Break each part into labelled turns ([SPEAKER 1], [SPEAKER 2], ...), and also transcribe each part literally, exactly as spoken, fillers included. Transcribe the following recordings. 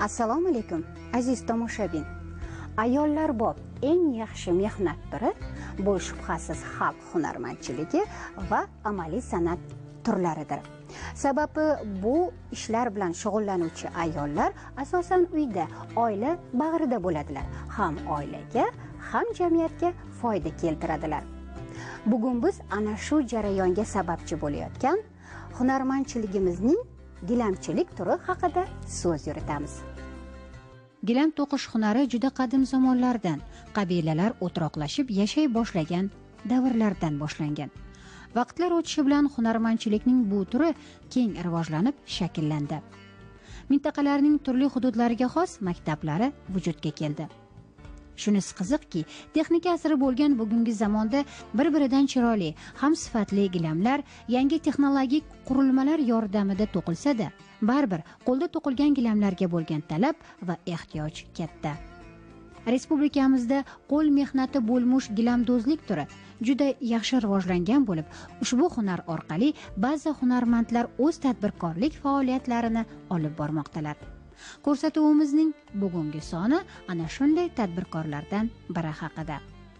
[SPEAKER 1] Assalomu alaykum aziz tomoshabin. Ayollar bob eng yaxshi mehnat turi bu shubhasiz xalq hunarmandchiligi va amaliy san'at turlaridir. Sababi bu ishlar bilan shug'ullanuvchi ayollar asosan uyda, oila bag'rida bo'ladilar. Ham oilaga, ham jamiyatga foyda keltiradilar. Bugun biz ana shu jarayonga sababchi bo'layotgan hunarmandchiligimizning gilamchilik turi haqida so'z yuritamiz. Gilam to'qish hunari juda qadim zamonlardan, qabilalar o'troqlashib yashay boshlagan davrlardan boshlangan. Vaqtlar o'tishi bilan hunarmandchilikning bu turi keng rivojlanib shakllandi. Mintaqalarning turli hududlariga xos maktablari vujudga keldi. Shunisi qiziqki, texnika asri bo'lgan bugungi zamonda bir-biridan chiroyli, ham sifatli gilamlar yangi texnologik qurilmalar yordamida to'qilsa-da, baribir qo'lda to'qilgan gilamlarga bo'lgan talab va ehtiyoj katta. Respublikamizda qo'l mehnati bo'lmush gilamdozlik turi juda yaxshi rivojlangan bo'lib, ushbu hunar orqali ba'zi hunarmandlar o'z tadbirkorlik faoliyatlarini olib bormoqdalar. Ko'rsatuvimizning bugungi soni ana shunday tadbirkorlardan biri haqida.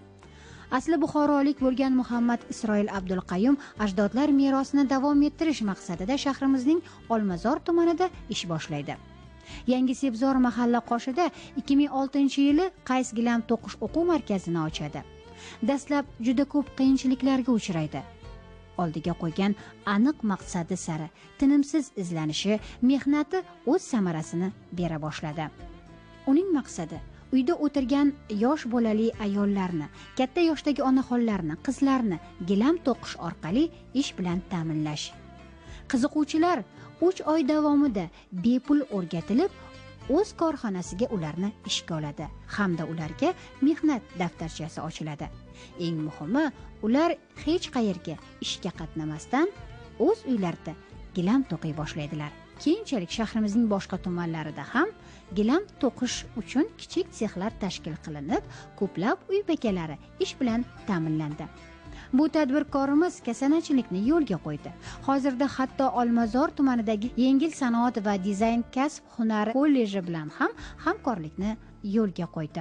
[SPEAKER 1] Asli buxorolik bo'lgan Muhammad Isroil Abdulqayyum ajdodlar merosini davom ettirish maqsadida shahrimizning Olmazor tumanida ish boshlaydi. Yangi Sebzor mahalla qoshida ikki ming oltinchi yili qays gilam to'qish o'quv markazini ochadi. Dastlab juda ko'p qiyinchiliklarga uchraydi. Oldiga qo'ygan aniq maqsadi sari tinimsiz izlanishi, mehnati o'z samarasini bera boshladi. Uning maqsadi uyda o'tirgan yosh bolali ayollarni, katta yoshdagi onaxonlarni, qizlarni gilam to'qish orqali ish bilan ta'minlash. Qiziquvchilar uch oy davomida bepul o'rgatilib, o'z korxonasiga ularni ishga oladi hamda ularga mehnat daftarchasi ochiladi. Eng muhimi, ular hech qayerga ishga qatnamasdan o'z uylarida gilam to'qiy boshlaydilar. Keyinchalik shahrimizning boshqa tumanlarida ham gilam to'qish uchun kichik sexlar tashkil qilinib, ko'plab uy bekalari ish bilan ta'minlandi. Bu tadbirkorimiz kasanachilikni yo'lga qo'ydi. Hozirda hatto Olmazor tumanidagi Yengil sanoat va dizayn kasb hunari kolleji bilan ham hamkorlikni yo'lga qo'ydi.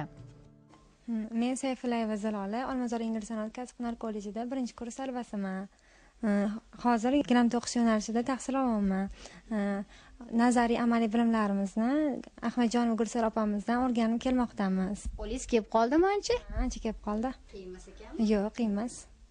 [SPEAKER 2] Men Sayfullayeva Zalola, Olmazor Yengil sanoat kasb hunar kollejida birinchi kurs talabasiman. Hozir gilam to'qish yo'nalishida tahsil olyapman. Nazariy amaliy bilimlarimizni Ahmadjon Gursal opamizdan o'rganib kelmoqdamiz.
[SPEAKER 1] Polis kelib qoldimi ancha?
[SPEAKER 2] Ancha kelib qoldi.
[SPEAKER 1] Qiyinmas ekanmi?
[SPEAKER 2] Yo'q, qiyinmas.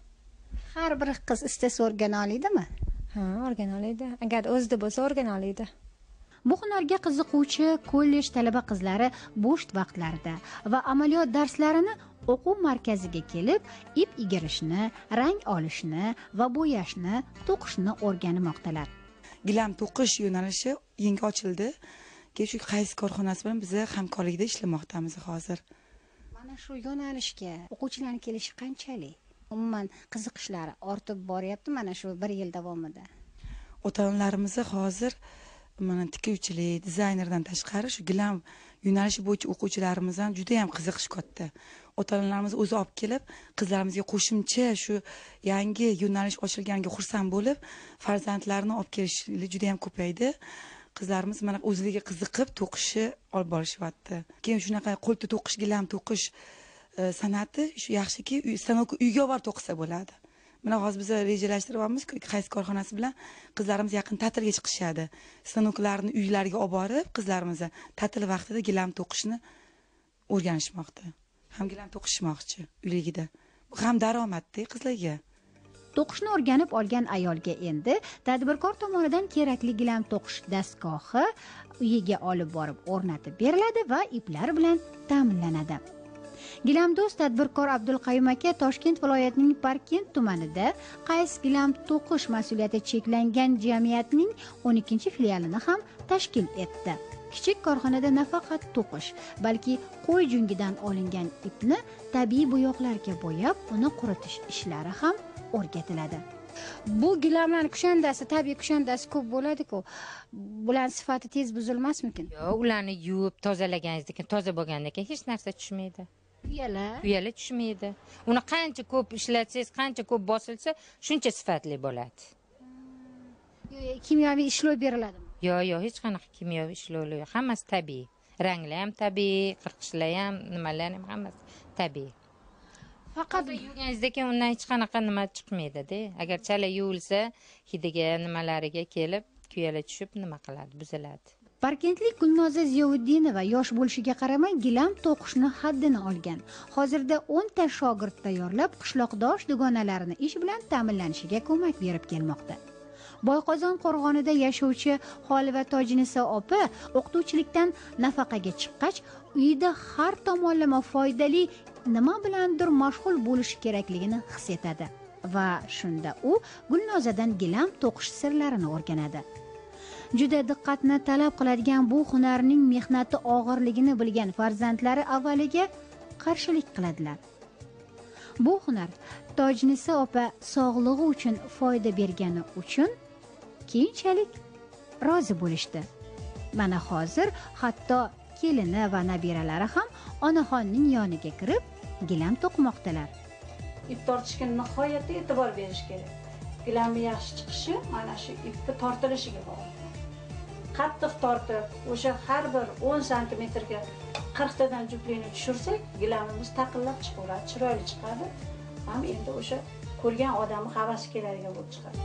[SPEAKER 1] Har bir qiz istasa o'rgana oladimi?
[SPEAKER 2] Ha, o'rgana oladi. Agar o'zida bo'lsa o'rgana oladi.
[SPEAKER 1] Bu hunarga qiziquvchi kollej talaba qizlari bo'sh vaqtlarida va amaliyot darslarini o'quv markaziga kelib, ip egirishni, rang olishni va bo'yashni, to'qishni o'rganmoqdalar.
[SPEAKER 3] Gilam to'qish yo'nalishi yangi ochildi. Keyin shu qays korxonasi bilan biz hamkorlikda ishlamoqdamiz hozir.
[SPEAKER 1] Mana shu yo'nalishga o'quvchilarning kelishi qanchalik? Umuman qiziqishlari ortib boryapti mana shu bir yil davomida.
[SPEAKER 3] Ota-onalarimiz hozir mana tikuvchilik, dizaynerdan tashqari shu gilam yo'nalishi bo'yicha o'quvchilarimiz ham juda ham qiziqish katta. Ota-onalarimiz o'zi olib kelib, qizlarimizga qo'shimcha shu yangi yo'nalish ochilganiga xursand bo'lib, farzandlarini olib kelishli juda ham ko'paydi. Qizlarimiz mana o'zlariga qiziqib to'qishi olib borishyapti. Keyin shunaqa qo'lda to'qish, gilam to'qish san'ati shu yaxshiki, stanok uyga borib to'qisa bo'ladi. Mana hozir biz rejalashtiryapmiz, qays korxonasi bilan qizlarimiz yaqin ta'tilga chiqishadi. Stanoklarni uylariga olib borib, qizlarimiz ta'til vaqtida gilam to'qishni o'rganishmoqda. Ham gilam to'qishmoqchi uyligida. Bu ham daromadda qizlarga.
[SPEAKER 1] To'qishni o'rganib olgan ayolga endi tadbirkor tomonidan kerakli gilam to'qish dastgohi uyiga olib borib o'rnatib beriladi va iplar bilan ta'minlanadi. Gilamdo'z tadbirkor Abdulqayyum aka Toshkent viloyatining Parkent tumanida qays gilam to'qish mas'uliyati cheklangan jamiyatning o'n ikkinchi filialini ham tashkil etdi. Kichik korxonada nafaqat to'qish, balki qo'y jungidan olingan ipni tabiiy bo'yoqlarga bo'yab, uni quritish ishlari ham o'rgatiladi. Bu gilamlarning kushandasi, tabiiy kushandasi ko'p bo'ladi-ku. Bular sifati tez buzilmasmikin?
[SPEAKER 4] Yo'q, ularni yuvib tozalaganingizdan keyin, toza bo'lgandan keyin hech narsa tushmaydi.
[SPEAKER 1] Uyala.
[SPEAKER 4] Uyala tushmaydi. Uni qancha ko'p ishlatsangiz, qancha ko'p bosilsa, shuncha sifatli bo'ladi.
[SPEAKER 1] Kimyoviy ishlov beriladimi?
[SPEAKER 4] Yo'q, yo'q, hech qanaqa kimyoviy ishlovlar yo'q. Hammasi tabiiy. ranglar ham tabiiy, qirqishlar ham, nimalar ham hammasi tabiiy.
[SPEAKER 2] Faqat
[SPEAKER 4] Yuvganingizdan keyin undan hech qanaqa nima chiqmaydi-da. Agar chala yuvilsa, hidiga, nimalariga kelib, kuyala tushib nima qiladi, buziladi.
[SPEAKER 1] Parkentlik Gulnoza Ziyovuddinova yosh bo'lishiga qaramay gilam to'qishni haddini olgan. Hozirda o'n ta shogird tayyorlab, qishloqdosh dugonalarini ish bilan ta'minlanishiga ko'mak berib kelmoqda. Boyqozon qo'rg'onida yashovchi Xoliva Tojinisa opa o'qituvchilikdan nafaqaga chiqqach, uyida har tomonlama foydali nima bilandir mashg'ul bo'lishi kerakligini his etadi va shunda u Gulnozadan gilam to'qish sirlarini o'rganadi. Juda diqqatni talab qiladigan bu hunarning mehnati og'irligini bilgan farzandlari avvaliga qarshilik qiladilar. Bu hunar Tojinisa opa sog'lig'i uchun foyda bergani uchun keyinchalik rozi bo'lishdi. Mana hozir hatto kelini va nabiralari ham onaxonning yoniga kirib gilam to'qmoqdalar.
[SPEAKER 5] Ip tortishga nihoyatda e'tibor berish kerak. Gilamni yaxshi chiqishi mana shu ipni tortilishiga bog'liq. Qattiq tortib, o'sha har bir o'n santimetrga qirq tadan juftlikni tushirsak, gilamimiz taqillab chiqaveradi, chiroyli chiqadi. Ham endi o'sha ko'rgan odamni havasi keladigan bo'lib chiqadi.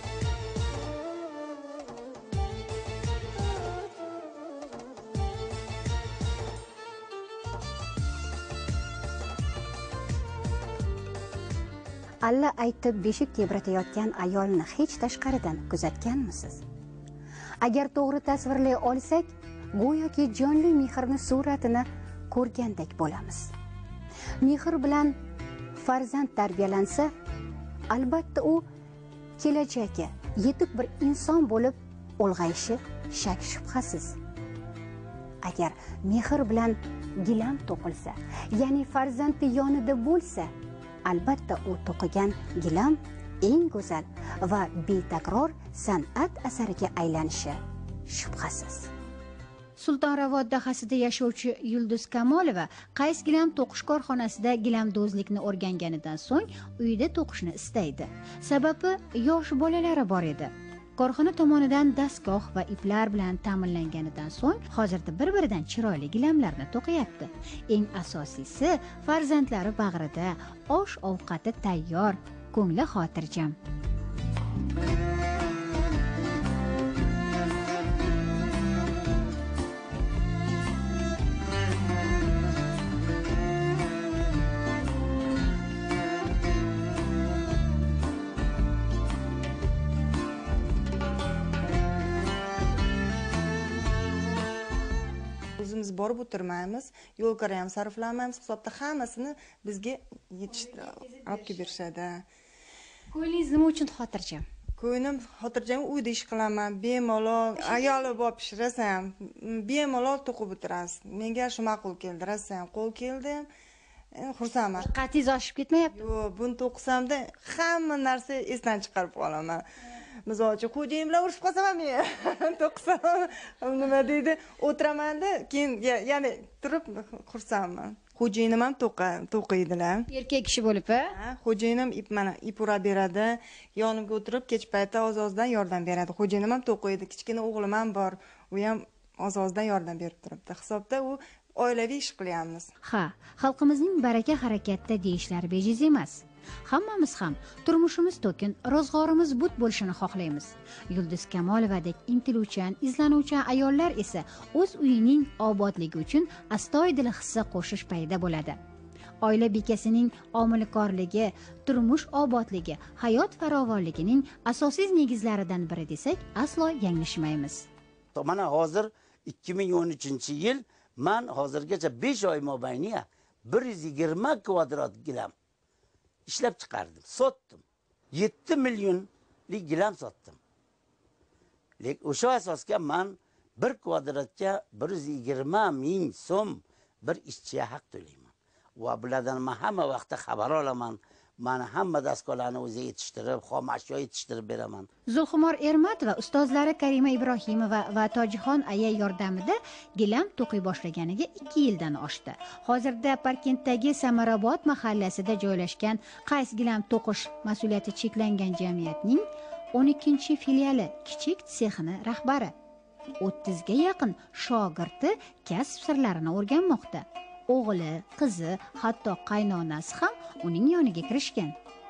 [SPEAKER 1] Alla aytib beshik tebratayotgan ayolni hech tashqaridan kuzatganmisiz? Agar to'g'ri tasvirlay olsak, go'yoki jonli mehrni suratini ko'rgandek bo'lamiz. Mehr bilan farzand tarbiyalansa, albatta u kelajakka yetuk bir inson bo'lib ulg'ayishi shak shubhasiz. Agar mehr bilan gilam to'qilsa, ya'ni farzandi yonida bo'lsa, albatta u to'qigan gilam eng go'zal va betakror san'at asariga aylanishi shubhasiz. Sultonravod dahasida yashovchi Yulduz Kamolova qays gilam to'qish korxonasida gilamdozlikni o'rganganidan so'ng uyida to'qishni istaydi. Sababi yosh bolalari bor edi. Korxona tomonidan dastgoh va iplar bilan ta'minlanganidan so'ng hozirda bir-biridan chiroyli gilamlarni to'qiyapti. Eng asosiysi, farzandlari bag'rida, osh-ovqati tayyor, ko'ngli xotirjam.
[SPEAKER 6] O'zimiz borib o'tirmaymiz, yo'lkara ham sarflamaymiz, hisobda hammasini bizga olib kelib berishadi.
[SPEAKER 1] Ko'nglingiz nima uchun xotirjam?
[SPEAKER 6] Ko'nglim xotirjam, uyda ish qilaman, bemalol, ayoli bo'lib pishirasam, bemalol to'qib o'tirasiz. Menga shu ma'qul keldi, rasam qo'l keldi. Xursandman.
[SPEAKER 1] Diqqatingiz oshib ketmayapti?
[SPEAKER 6] Yo'q, buni to'qisamda hamma narsa esdan chiqarib qolaman. Misol uchun xo'jayin bilan urushib qolsam ham men to'qisam nima deydi, o'tiramanda, keyin ya'ni turib xursandman. Xo'jayinim ham to'qiydilar.
[SPEAKER 1] Erkak kishi bo'lib-a?
[SPEAKER 6] Ha, xo'jayinim ip mana ip urab beradi, yonimga o'tirib kech payti oz-ozdan yordam beradi. Xo'jayinim ham to'qiydi, kichkina o'g'lim ham bor, u ham oz-ozdan yordam berib turibdi. Hisobda u oilaviy ish qilyapmiz.
[SPEAKER 1] Ha, xalqimizning baraka harakatda deyishlari bejiz emas. Hammamiz ham turmushimiz to'kin, ro'zg'orimiz but bo'lishini xohlaymiz. Yulduz Kamolovadek intiluvchan, izlanuvchan ayollar esa o'z uyining obodligi uchun astoydil hissa qo'shish payda bo'ladi. Oila bekasining omilkorligi, turmush obodligi, hayot farovonligining asosiy negizlaridan biri desak, aslo yanglishmaymiz.
[SPEAKER 7] Mana hozir ikki ming o'n uchinchi yil men hozirgacha besh oy mobaynida bir yuz yigirma kvadrat gilam ishlab chiqardim, sotdim. yetti millionlik gilam sotdim. Lekin o'sha asosga men bir kvadratga bir yuz yigirma ming so'm bir ishchiga haq to'layman. Va bulardan men hamma vaqtda xabar olaman. Mana hamma dastgohlarni o'zi yetishtirib, xom ashyo yetishtirib beraman.
[SPEAKER 1] Zulxumor Ermatova ustozlari Karima Ibrohimova va Tojixon aya yordamida gilam to'qiy boshlaganiga ikki yildan oshdi. Hozirda Parkentdagi Samarobod mahallasida joylashgan Qays gilam to'qish mas'uliyati cheklangan jamiyatning o'n ikkinchi filiali kichik sexini rahbari. o'ttizga yaqin shogirdi kasb sirlarini o'rganmoqda. O'g'li, qizi, hatto qaynonasi ham uning yoniga kirishgan.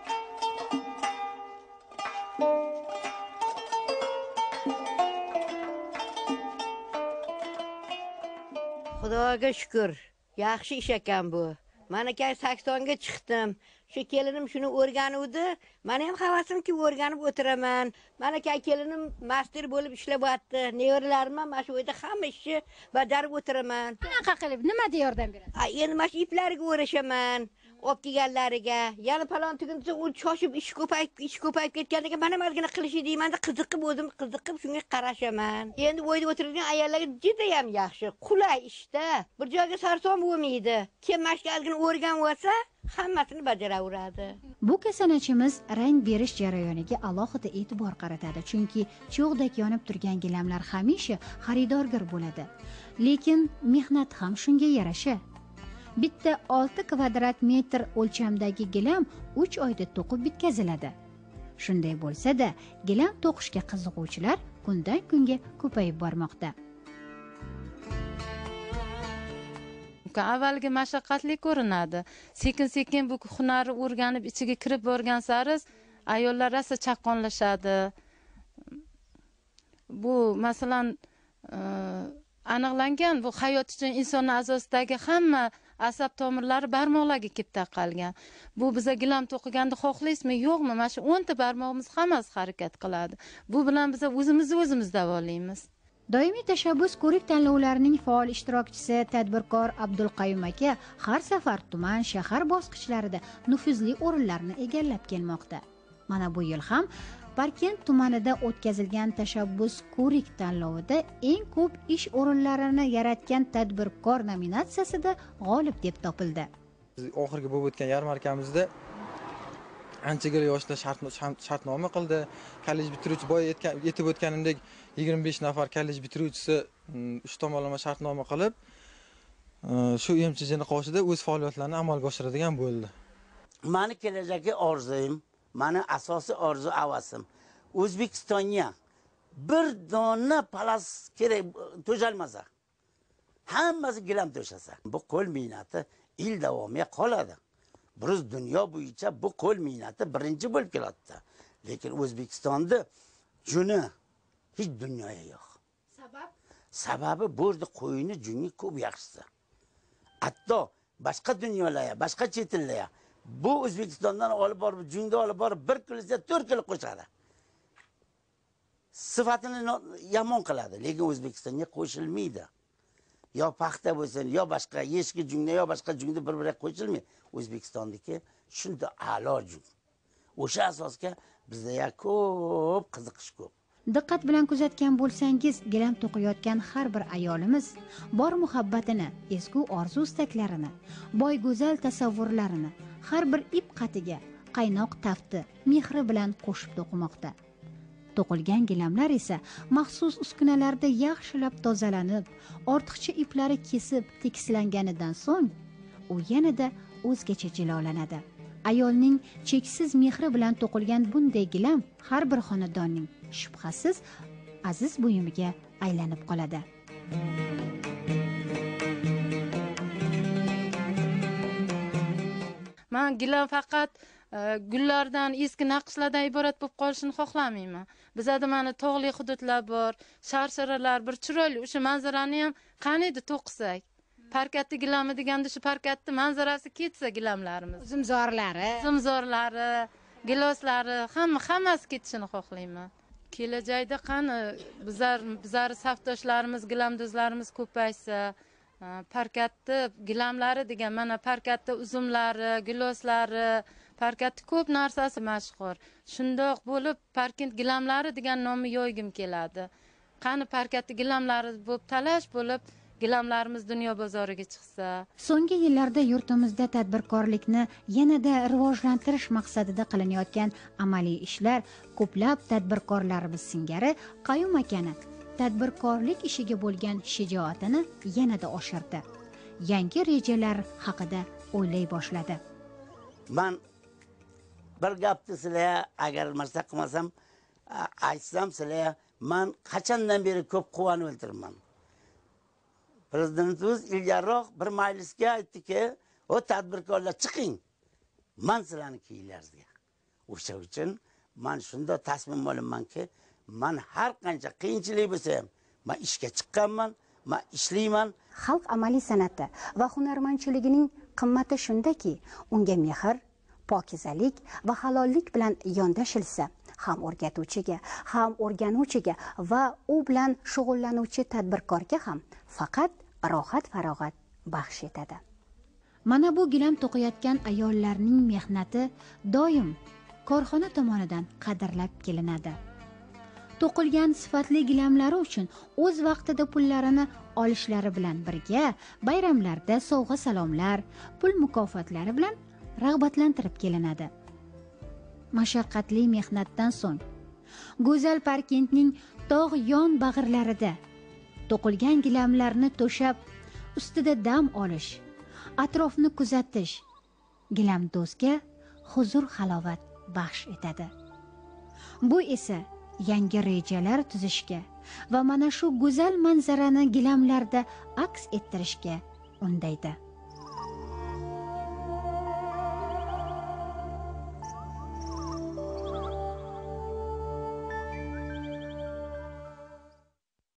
[SPEAKER 8] Xudoga shukr, yaxshi ish ekan bu. Mana kay saksonga chiqdim. Shu kelinim shuni o'rganuvdi. Meni ham havasimki o'rganib o'tiraman. Mana kay kelinim master bo'lib ishlayapti. Nevaralarim ham mana shu yerda hamma ishni bajarib o'tiraman.
[SPEAKER 1] Qanaqa qilib, nimada yordam berasiz?
[SPEAKER 8] Ha, endi mana shu iplarga o'rashaman. Olib kelganlariga, yana falon tugunsa u shoshib ish ko'payib, ish ko'payib ketgandan mana mazgina qilishi deymanda qiziqib o'zim qiziqib shunga qarashaman. Endi o'yda o'tirgan ayollarga juda ham yaxshi, qulay ishda. Bir joyga sarson bo'lmaydi. Kim mashqalgini o'rganib olsa, hammasini bajaraveradi.
[SPEAKER 1] Bu kasanachiimiz rang berish jarayoniga alohida e'tibor qaratadi, chunki cho'g'dek yonib turgan gilamlar hamisha xaridorgir bo'ladi. Lekin mehnat ham shunga yarasha. Bitta olti kvadrat metr o'lchamdagi gilam uch oyda to'qib bitkaziladi. Shunday bo'lsa-da, gilam to'qishga qiziquvchilar kundan kunga ko'payib bormoqda.
[SPEAKER 9] Avvalgi mashaqqatli ko'rinadi. Sekin-sekin bu hunarni o'rganib ichiga kirib borgan sari ayollar rosa chaqqonlashadi. Bu masalan aniqlangan, bu hayot uchun insonning a'zosidagi hamma asab tomirlari barmoqlarga kelib taqalgan. Bu biza gilam to'qiganda xohlaysizmi, yo'qmi? Mana shu o'nta barmoqimiz hammasi harakat qiladi. Bu bilan biz o'zimizni o'zimiz davolaymiz.
[SPEAKER 1] Doimiy tashabbus ko'rik tanlovlarining faol ishtirokchisi tadbirkor Abdulqayum aka har safar tuman, shahar bosqichlarida nufuzli o'rinlarni egallab kelmoqda. Mana bu yil ham Parkent tumanida o'tkazilgan tashabbus ko'rik tanlovida eng ko'p ish o'rinlarini yaratgan tadbirkor nominatsiyasida g'olib deb topildi.
[SPEAKER 10] Oxirgi bo'lib o'tgan yarmarkamizda anchagina yoshlar shartnoma qildi. Kollej bitiruvchi boya yetib o'tganimdek yigirma besh nafar kollej bitiruvchisi uch tomonlama shartnoma qilib, shu emchijini qoshida o'z faoliyatlarini amalga oshiradigan bo'ldi.
[SPEAKER 7] Mani kelajakka orzuyim, mani asosiy orzu avasim O'zbekistonga bir dona palas kerak to'shalmasa, hammasi gilam to'shasa, bu qo'l mehnati yil davomiga qoladi. Biz dunyo bo'yicha bu qo'l mehnati birinchi bo'lib keladi. Lekin O'zbekistonda juni hech dunyoda yo'q. Sabab? Sababi bu yerda qo'yini jungi ko'p yaxshisi. Hatto boshqa dunyolarga, boshqa chet ellarga bu O'zbekistondan olib borib, jungda olib borib bir kiloga to'rt kilo qo'shadi. Sifatini yomon qiladi, lekin O'zbekistonga qo'shilmaydi. Yo paxta bo'lsin, yo boshqa yeshki jungda, yo boshqa jungda bir-biriga qo'shilmaydi. O'zbekistondagi shunda a'lo jung. O'sha asosga bizda ya ko'p qiziqish ko'p.
[SPEAKER 1] Diqqat bilan kuzatgan bo'lsangiz, gilam to'qiyotgan har bir ayolimiz bor muhabbatini, ezgu orzu-istaklarini, boy go'zal tasavvurlarini har bir ip qatiga qaynoq tafti, mehri bilan qo'shib to'qimoqda. To'qilgan gilamlar esa maxsus uskunalarda yaxshilab tozalanib, ortiqcha iplari kesib tekislanganidan so'ng u yanada o'zgacha jilolanadi. Ayolning cheksiz mehri bilan to'qilgan bunday gilam har bir xonadonning shubhasiz aziz buyumiga aylanib qoladi.
[SPEAKER 9] Men gilam faqat gullardan, eski naqshlardan iborat bo'lib qolishini xohlamayman. Bizda mana tog'li hududlar bor, sharsharalar, bir chiroyli o'sha manzarani ham qaniydi to'qisak. Parkatda gilami deganda shu parkatda manzarasi ketsa gilamlarimiz.
[SPEAKER 1] Zimzorlari,
[SPEAKER 9] zimzorlari, giloslari, hamma hammasi ketishini xohlayman. Kelajakda qani bizlar bizlar safdoshlarimiz, gilamdozlarimiz ko'paysa, parkatda gilamlari degan mana parkatda uzumlari, giloslari, parkatda ko'p narsasi mashhur. Shundoq bo'lib Parkent gilamlari degan nomni yo'ygim keladi. Qani parkatda gilamlari bo'lib talash bo'lib gilamlarimiz dunyo bozoriga chiqsa.
[SPEAKER 1] So'nggi yillarda yurtimizda tadbirkorlikni yanada rivojlantirish maqsadida qilinayotgan amaliy ishlar ko'plab tadbirkorlarimiz singari Qayum akani tadbirkorlik ishiga bo'lgan shijoatini yanada oshirdi. Yangi rejalar haqida o'ylay boshladi.
[SPEAKER 7] Men bir gapni sizlarga agar mashaq qilmasam, aytsam sizlarga man qachondan beri ko'p quvonib o'tiribman. Prezidentimiz ilgariroq bir majlisga aytdiki, "O tadbirkorlar chiqing. Men sizlarni kiyinglaringizga." O'sha uchun men shunda tasmin olinmanki, men har qancha qiyinchilik bo'lsa ham, men ishga chiqqanman, men ishlayman.
[SPEAKER 1] Xalq amaliy san'ati va hunarmandchiligining qimmati shundaki, unga mehr, pokizalik va halollik bilan yondashilsa, ham o'rgatuvchiga, ham o'rganuvchiga va u bilan shug'ullanuvchi tadbirkorga ham faqat rohat farog'at baxsh etadi. Mana bu gilam to'qiyotgan ayollarning mehnati doim korxona tomonidan qadrlab kelinadi. To'qilgan sifatli gilamlari uchun o'z vaqtida pullarini olishlari bilan birga bayramlarda sovg'a salomlar, pul mukofotlari bilan rag'batlantirib kelinadi. Mashaqqatli mehnatdan so'ng go'zal Parkentning tog' yon bag'irlarida to'qilgan gilamlarni to'shab, ustida dam olish, atrofni kuzatish gilamdozga huzur halovat baxsh etadi. Bu esa yangi rejalar tuzishga va mana shu go'zal manzarani gilamlarda aks ettirishga undaydi.